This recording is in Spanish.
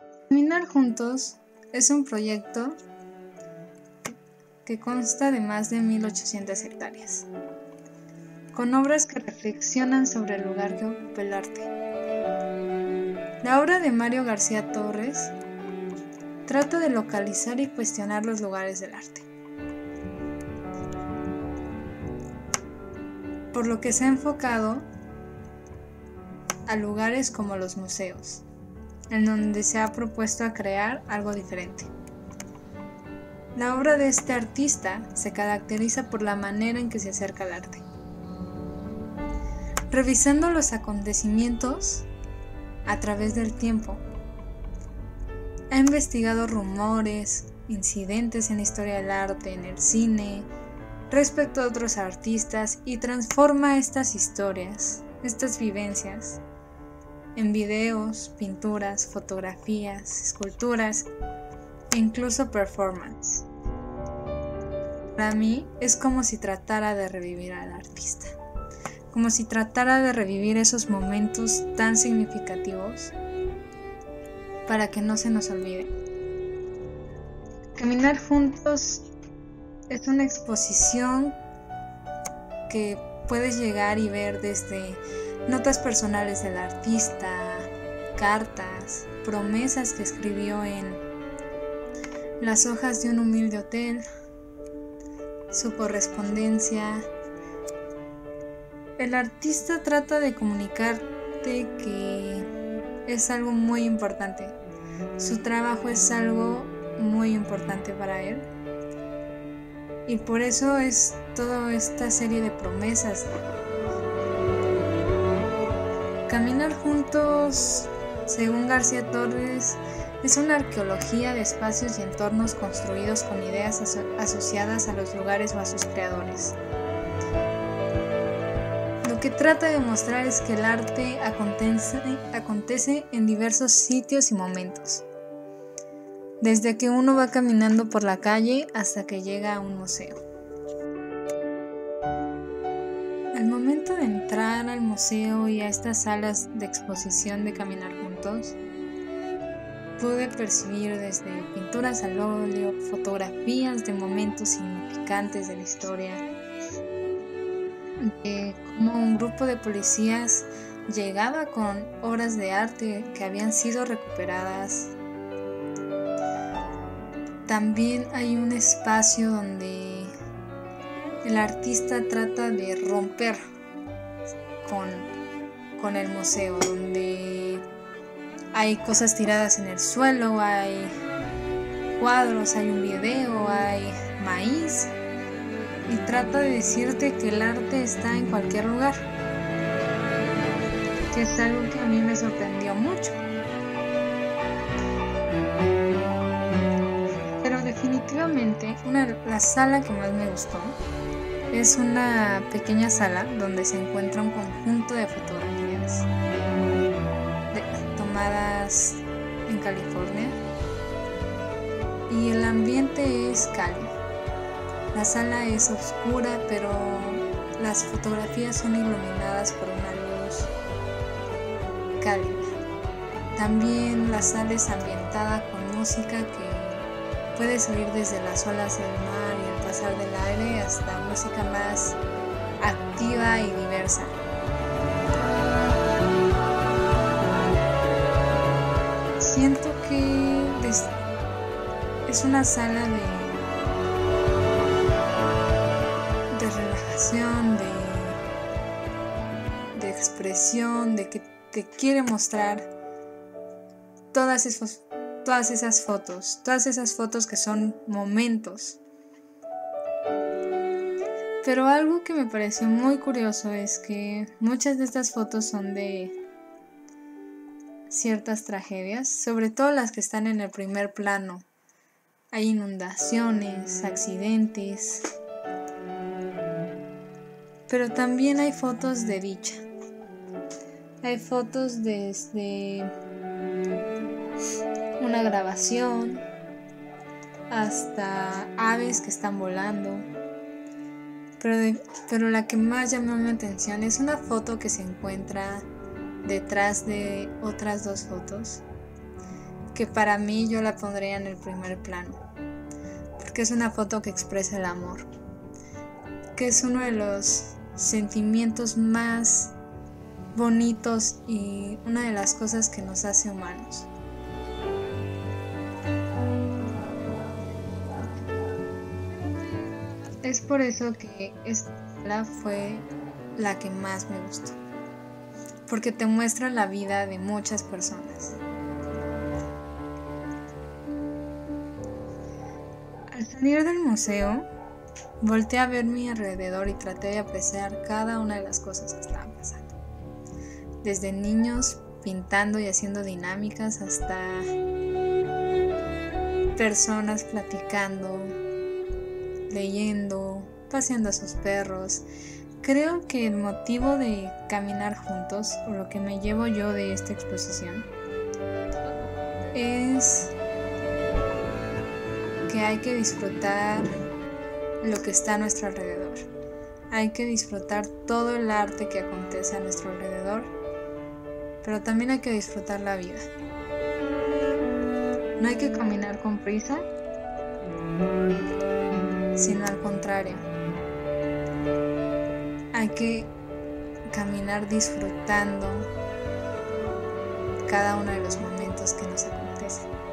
Caminar Juntos es un proyecto que consta de más de 1800 hectáreas, con obras que reflexionan sobre el lugar que ocupa el arte. La obra de Mario García Torres trata de localizar y cuestionar los lugares del arte, por lo que se ha enfocado a lugares como los museos, en donde se ha propuesto a crear algo diferente. La obra de este artista se caracteriza por la manera en que se acerca al arte. Revisando los acontecimientos a través del tiempo, ha investigado rumores, incidentes en la historia del arte, en el cine, respecto a otros artistas y transforma estas historias, estas vivencias, en videos, pinturas, fotografías, esculturas e incluso performance. Para mí es como si tratara de revivir al artista, como si tratara de revivir esos momentos tan significativos para que no se nos olvide. Caminar Juntos es una exposición que puedes llegar y ver desde notas personales del artista, cartas, promesas que escribió en las hojas de un humilde hotel, su correspondencia. El artista trata de comunicarte que es algo muy importante. Su trabajo es algo muy importante para él. Y por eso es toda esta serie de promesas. Caminar Juntos, según García Torres, es una arqueología de espacios y entornos construidos con ideas asociadas a los lugares o a sus creadores. Lo que trata de mostrar es que el arte acontece en diversos sitios y momentos, desde que uno va caminando por la calle hasta que llega a un museo. Al momento de entrar al museo y a estas salas de exposición de Caminar Juntos, pude percibir desde pinturas al óleo, fotografías de momentos significantes de la historia, de cómo un grupo de policías llegaba con obras de arte que habían sido recuperadas. También hay un espacio donde el artista trata de romper con el museo, donde hay cosas tiradas en el suelo, hay cuadros, hay un video, hay maíz, y trata de decirte que el arte está en cualquier lugar, que es algo que a mí me sorprendió mucho. Pero definitivamente la sala que más me gustó es una pequeña sala donde se encuentra un conjunto de fotografías tomadas en California, y el ambiente es cálido. La sala es oscura, pero las fotografías son iluminadas por una luz cálida. También la sala es ambientada con música que puedes oír desde las olas del mar y el pasar del aire hasta música más activa y diversa. Siento que es una sala de relajación, de expresión, de que te quiere mostrar todas esas fotos que son momentos. Pero algo que me pareció muy curioso es que muchas de estas fotos son de ciertas tragedias, sobre todo las que están en el primer plano. Hay inundaciones, accidentes, pero también hay fotos de dicha. Hay fotos desde una grabación hasta aves que están volando. Pero la que más llamó mi atención es una foto que se encuentra detrás de otras dos fotos, que para mí yo la pondría en el primer plano, porque es una foto que expresa el amor, que es uno de los sentimientos más bonitos y una de las cosas que nos hace humanos. Es por eso que esta fue la que más me gustó, porque te muestra la vida de muchas personas. Al salir del museo, volteé a ver mi alrededor y traté de apreciar cada una de las cosas que estaban pasando. Desde niños pintando y haciendo dinámicas hasta personas platicando, leyendo, paseando a sus perros. Creo que el motivo de caminar juntos, o lo que me llevo yo de esta exposición, es que hay que disfrutar lo que está a nuestro alrededor. Hay que disfrutar todo el arte que acontece a nuestro alrededor, pero también hay que disfrutar la vida. No hay que caminar con prisa, sino al contrario. Hay que caminar disfrutando cada uno de los momentos que nos acontecen.